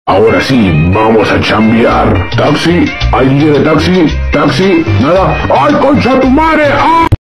Ahora sí, vamos a chambear. Taxi, ¿alguien quiere taxi? Taxi, nada. ¡Ay, concha tu madre! ¡Ah!